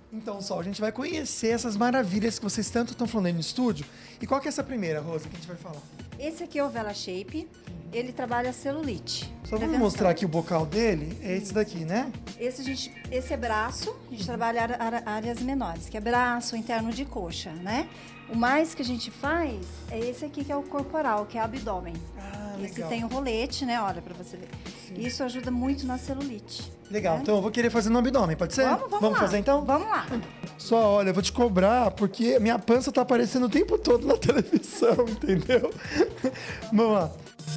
Então, Sol, a gente vai conhecer essas maravilhas que vocês tanto estão falando aí no estúdio. E qual que é essa primeira, Rosa, que a gente vai falar? Esse aqui é o Vela Shape, ele trabalha celulite. Só vamos mostrar aqui o bocal dele, é esse daqui, né? Esse é braço, a gente trabalha áreas menores, que é braço, interno de coxa, né? O mais que a gente faz é esse aqui que é o corporal, que é abdômen. Esse legal. tem o rolete, né? Olha, pra você ver. Sim. Isso ajuda muito na celulite. Legal, né? então eu vou querer fazer no abdômen, pode ser? Vamos lá. Fazer então? Vamos lá. Só, olha, eu vou te cobrar porque minha pança tá aparecendo o tempo todo na televisão, entendeu? Vamos lá.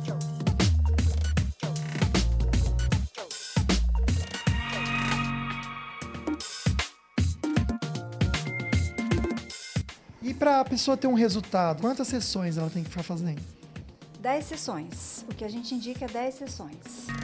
E para a pessoa ter um resultado, quantas sessões ela tem que ficar fazendo? 10 sessões. O que a gente indica é 10 sessões.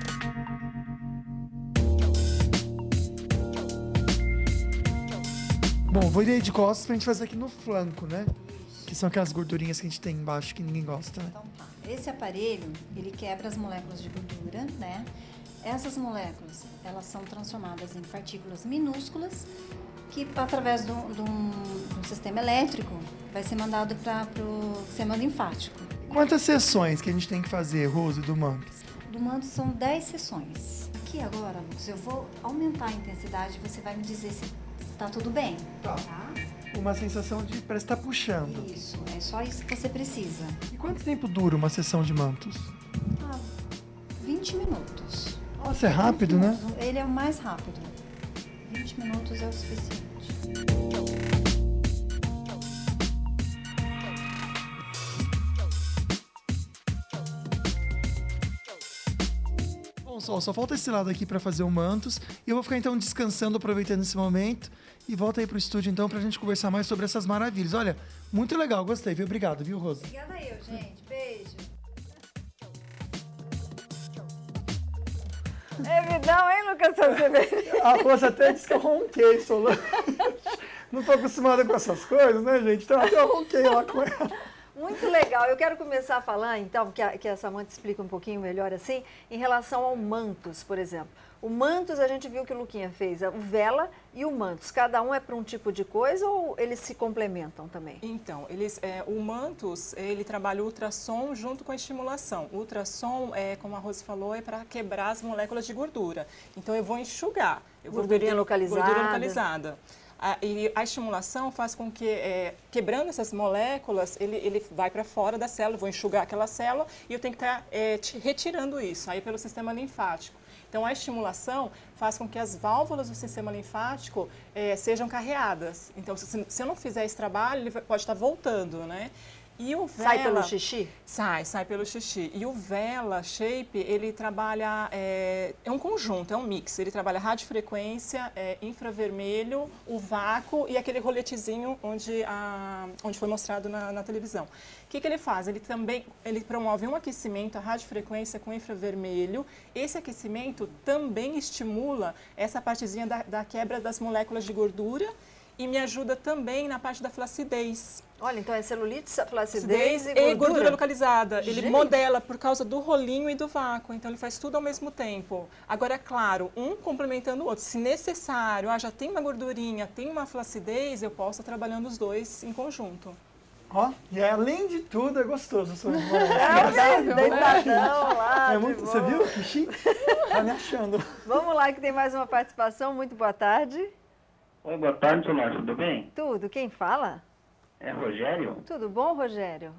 Bom, vou ir aí de costas pra gente fazer aqui no flanco, né? Que são aquelas gordurinhas que a gente tem embaixo que ninguém gosta, né? Então tá. Esse aparelho, ele quebra as moléculas de gordura, né? Essas moléculas, elas são transformadas em partículas minúsculas que, através de um sistema elétrico, vai ser mandado para o sistema linfático. Quantas sessões que a gente tem que fazer, Rose, do Mantos? Do manto são 10 sessões. Aqui agora, Lucas, eu vou aumentar a intensidade e você vai me dizer se tá tudo bem. Tá. Uma sensação de parece estar puxando. Isso, é só isso que você precisa. E quanto tempo dura uma sessão de mantos? 20 minutos. Nossa, é rápido, né? Ele é o mais rápido. 20 minutos é o suficiente. Bom, só falta esse lado aqui para fazer o mantos. E eu vou ficar então descansando, aproveitando esse momento. E volta aí pro estúdio então pra gente conversar mais sobre essas maravilhas. Olha, muito legal, gostei, viu? Obrigado, viu, Rosa? Obrigada eu, gente. Beijo. É vidão, hein, Lucas? A Rosa até disse que eu ronquei, Solange. Não tô acostumada com essas coisas, né, gente? Então até eu ronquei lá com ela. Muito legal. Eu quero começar a falar, então, que a Samanta explica um pouquinho melhor assim, em relação ao mantos, por exemplo. O mantos, a gente viu que o Luquinha fez o vela e o mantos. Cada um é para um tipo de coisa ou eles se complementam também? Então, o mantos, ele trabalha o ultrassom junto com a estimulação. O ultrassom, como a Rose falou, é para quebrar as moléculas de gordura. Então, eu vou enxugar. Gordurinha localizada. Gordura localizada. E a estimulação faz com que, quebrando essas moléculas, ele vai para fora da célula, eu vou enxugar aquela célula e eu tenho que estar retirando isso, aí pelo sistema linfático. Então, a estimulação faz com que as válvulas do sistema linfático sejam carreadas. Então, se eu não fizer esse trabalho, ele pode estar voltando, né? E o Vela... Sai pelo xixi? Sai pelo xixi. E o Vela Shape, ele trabalha, é um conjunto, é um mix. Ele trabalha radiofrequência, infravermelho, o vácuo e aquele roletezinho onde foi mostrado na televisão. O que ele faz? Ele promove um aquecimento, a radiofrequência com infravermelho. Esse aquecimento também estimula essa partezinha da quebra das moléculas de gordura e me ajuda também na parte da flacidez. Olha, então é celulite, flacidez e gordura localizada. Gente. Ele modela por causa do rolinho e do vácuo, então ele faz tudo ao mesmo tempo. Agora, é claro, um complementando o outro. Se necessário, já tem uma gordurinha, tem uma flacidez, eu posso estar trabalhando os dois em conjunto. Ó, e além de tudo é gostoso, sua irmã. Deitadão lá. Você viu? Que chique. Tá me achando. Vamos lá que tem mais uma participação. Muito boa tarde. Oi, boa tarde, Solange, tudo bem? Tudo. Quem fala? É Rogério? Tudo bom, Rogério?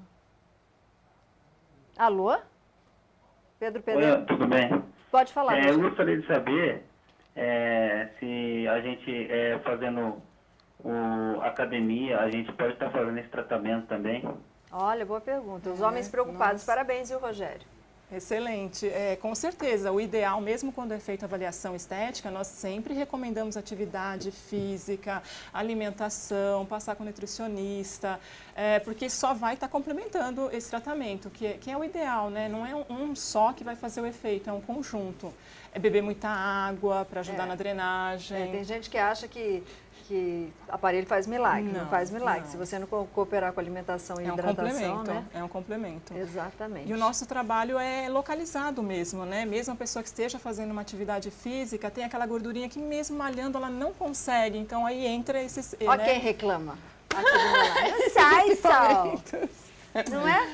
Alô? Pedro? Oi, tudo bem? Pode falar. Eu gostaria de saber se a gente, fazendo academia, a gente pode estar fazendo esse tratamento também? Olha, boa pergunta. Os homens preocupados. Nossa. Parabéns, viu, Rogério? Excelente. Com certeza, o ideal, mesmo quando é feita avaliação estética, nós sempre recomendamos atividade física, alimentação, passar com nutricionista, porque só vai estar complementando esse tratamento, que é o ideal, né? Não é um só que vai fazer o efeito, é um conjunto. É beber muita água para ajudar na drenagem. Tem gente que acha que que aparelho faz milagre, não faz milagre. Não. Se você não cooperar com alimentação e hidratação, né? É um complemento. Exatamente. E o nosso trabalho é localizado mesmo, né? Mesmo a pessoa que esteja fazendo uma atividade física, tem aquela gordurinha que mesmo malhando ela não consegue. Então aí entra esses... Ó, né? quem reclama. Não sai, Sol. Não é?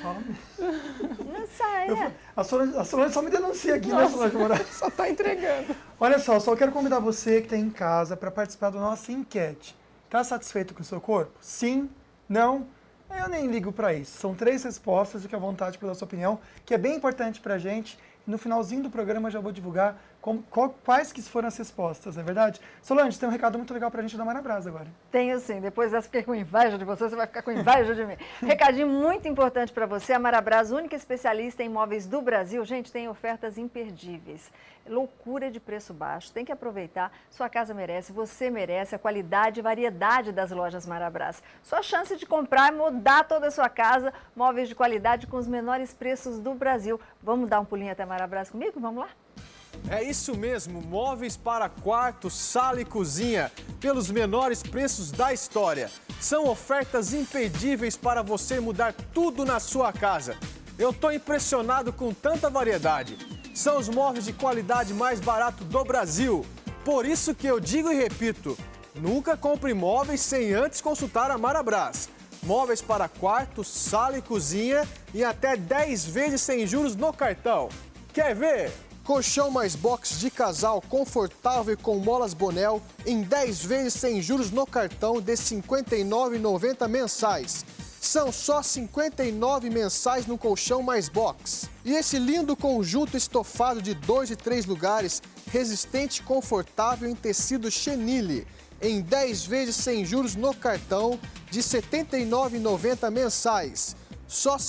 Não sai, né? A Solange só me denuncia aqui, né, Solange Moraes? Só tá entregando. Olha só quero convidar você que está em casa para participar da nossa enquete. Tá satisfeito com o seu corpo? Sim? Não? Eu nem ligo para isso. São 3 respostas, fique à vontade pela sua opinião, que é bem importante para a gente. E no finalzinho do programa eu já vou divulgar quais que foram as respostas, não é verdade? Solange, tem um recado muito legal para a gente da Marabras agora. Tenho sim. Depois dessa fiquei com inveja de você, você vai ficar com inveja de mim. Recadinho muito importante para você. A Marabras, única especialista em móveis do Brasil. Gente, tem ofertas imperdíveis. Loucura de preço baixo. Tem que aproveitar. Sua casa merece, você merece a qualidade e variedade das lojas Marabras. Sua chance de comprar e mudar toda a sua casa. Móveis de qualidade com os menores preços do Brasil. Vamos dar um pulinho até Marabras comigo? Vamos lá? É isso mesmo, móveis para quarto, sala e cozinha, pelos menores preços da história. São ofertas imperdíveis para você mudar tudo na sua casa. Eu tô impressionado com tanta variedade. São os móveis de qualidade mais barato do Brasil. Por isso que eu digo e repito, nunca compre móveis sem antes consultar a Marabras. Móveis para quarto, sala e cozinha e até 10 vezes sem juros no cartão. Quer ver? Colchão mais box de casal confortável e com molas Bonel em 10 vezes sem juros no cartão de R$ 59,90 mensais. São só R$ 59 mensais no colchão mais box. E esse lindo conjunto estofado de 2 e 3 lugares, resistente e confortável em tecido chenille, em 10 vezes sem juros no cartão de R$ 79,90 mensais. Só R$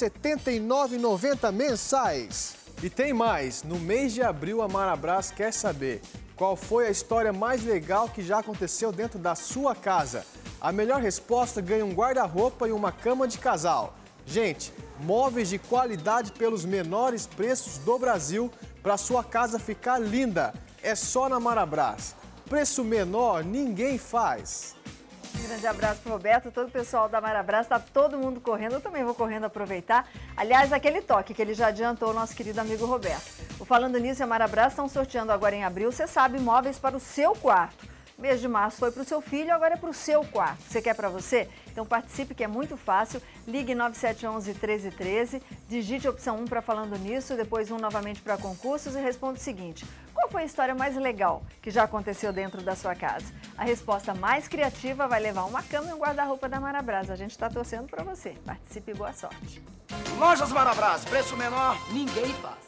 79,90 mensais. E tem mais, no mês de abril a Marabras quer saber qual foi a história mais legal que já aconteceu dentro da sua casa. A melhor resposta ganha um guarda-roupa e uma cama de casal. Gente, móveis de qualidade pelos menores preços do Brasil para sua casa ficar linda. É só na Marabras. Preço menor ninguém faz. Um grande abraço para o Roberto, todo o pessoal da Marabras, está todo mundo correndo, eu também vou correndo aproveitar. Aliás, aquele toque que ele já adiantou o nosso querido amigo Roberto. Falando nisso, a Marabras estão sorteando agora em abril, você sabe, móveis para o seu quarto. Mês de março foi para o seu filho, agora é para o seu quarto. Você quer para você? Então participe, que é muito fácil. Ligue 9711-1313, digite a opção 1 para Falando Nisso, depois 1 novamente para concursos e responda o seguinte: qual foi a história mais legal que já aconteceu dentro da sua casa? A resposta mais criativa vai levar uma cama e um guarda-roupa da Marabras. A gente está torcendo para você. Participe e boa sorte. Lojas Marabras, preço menor, ninguém faz.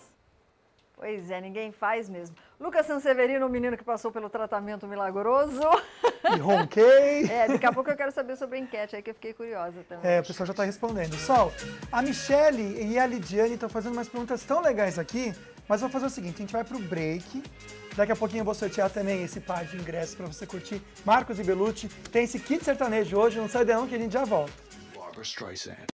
Pois é, ninguém faz mesmo. Lucas Sanseverino, o menino que passou pelo tratamento milagroso. E ronquei. Daqui a pouco eu quero saber sobre a enquete aí, que eu fiquei curiosa também. O pessoal já está respondendo. Sol, a Michele e a Lidiane estão fazendo umas perguntas tão legais aqui, mas vou fazer o seguinte, a gente vai pro break. Daqui a pouquinho eu vou sortear também esse par de ingressos para você curtir. Marcos e Belucci, tem esse kit sertanejo hoje, não sai daí não que a gente já volta. Barbra Streisand.